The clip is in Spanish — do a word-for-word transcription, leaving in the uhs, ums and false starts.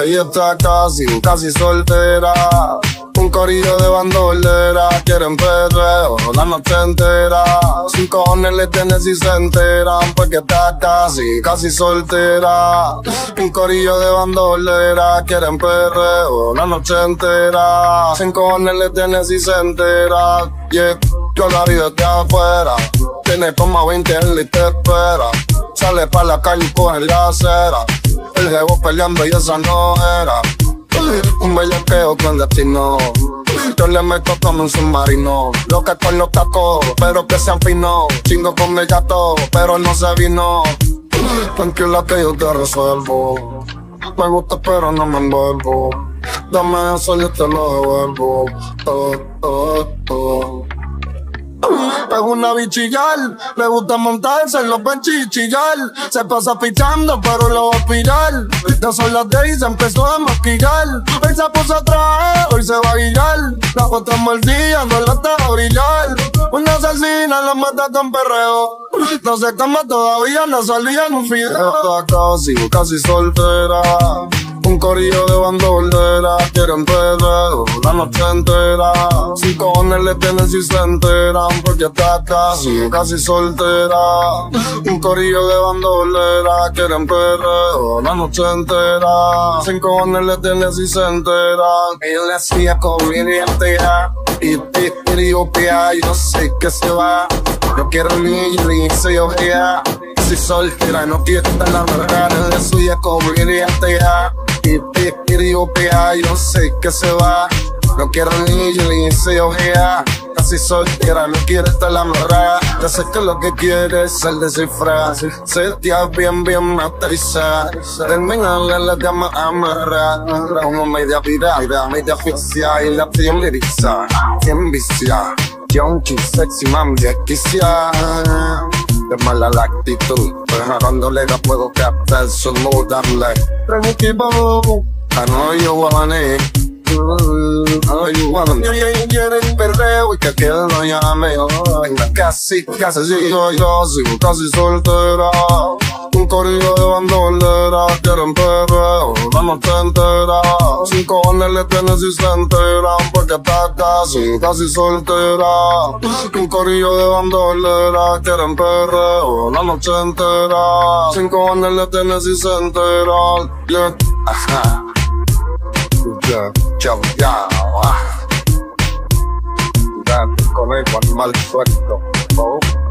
Ella está casi, casi soltera. Un corillo de bandolera, quieren perreo la noche entera. Sin cojones le tiene si se enteran, porque está casi, casi soltera. Un corillo de bandolera, quieren perreo la noche entera. Sin cojones le tiene si se entera. Yeah, yo la vi desde afuera. Tiene como veinte en y te espera. Sale pa' la calle y coge la acera. El jevo peleando y esa no era. Un bellaqueo clandestino. Yo le meto como un submarino. Loca con los tacos, pero que sean finos. Chingo con el gato, pero no se vino. Tranquila que yo te resuelvo. Me gusta pero no me envuelvo. Dame eso y te lo devuelvo. Oh, oh, oh. Es una bichillar, le gusta montarse en los benches y chillar. Se pasa pichando pero lo va a pirar. Ya son las diez y se empezó a maquillar. Hoy se puso atrás, hoy se va a guillar. Las otras mordidas no la deja brillar. Una asesina la mata con perreo. No se cama todavía, no salía en un video. Está casi, casi soltera. Un corillo de bandolera, quieren perreo la noche entera. Sin cojones le tienen si se enteran, porque está casi, casi soltera. Un corillo de bandolera, quieren perreo la noche entera. Sin cojones le tienen si se enteran. Ella le hacía conveniente ya. Y te y no sé qué se va. No quiero ni ni se ojea. Si soltera no quiere estar la verdad. Le suya conveniente ya. Y te y no sé qué se va. No quiero ni ni se ojea. Casi soltera, no quiere estar la amarrada. Ya sé que lo que quiere es el descifrar. Se tía bien, bien aterrizar. Terminarle la llama amarrar. Como media virada, media asfixia. Y la piel liriza, bien vicia. Junkie, sexy, mami, desquicia. De mala la actitud, pues cuando le da puedo captar su mood. Darle tranquilo, I know you want it. Oh, you wanna me, y quieren perreo y que aquel no llame. Venga, casi, casi sigo yo, sigo casi soltera. Un corillo de bandolera, quieren perreo la noche entera. Sin cojones le tienen si se enteran, porque está casi, casi soltera. Un corillo de bandolera, quieren perreo la noche entera. Sin cojones le tienen si se enteran. Yeah, ajá. Yeah, chao, ya, ah. Ya, con el mal suelto, oh.